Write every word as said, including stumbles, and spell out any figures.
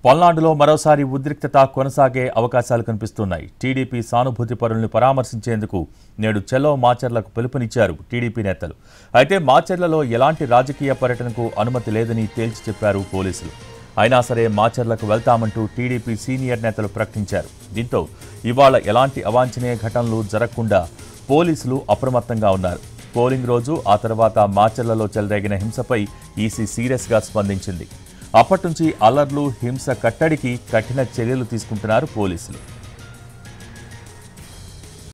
పల్నాడులో మరోసారి ఉద్రిక్తత కొనసాగే అవకాశాలు కనిపిస్తున్నాయి. టీడీపీ సానుభూతి పరుల్ని పరామర్శించేందుకు నేడు చెలో మాచర్లకు పిలుపునిచ్చారు టీడీపీ నేతలు. అయితే మాచర్లలో ఎలాంటి రాజకీయ పర్యటనకు అనుమతి లేదని తేల్చి చెప్పారు పోలీసులు. అయినా సరే మాచర్లకు వెళ్తామంటూ టీడీపీ సీనియర్ నేతలు ప్రకటించారు. దీంతో ఇవాళ ఎలాంటి అవాంఛనీయ ఘటనలు జరగకుండా పోలీసులు అప్రమత్తంగా ఉన్నారు. పోలింగ్ రోజు ఆ తర్వాత మాచర్లలో చెలరేగిన హింసపై ఈసీ సీరియస్గా స్పందించింది. అప్పటి నుంచి అల్లర్లు, హింస కట్టడికి కఠిన చర్యలు తీసుకుంటున్నారు పోలీసులు.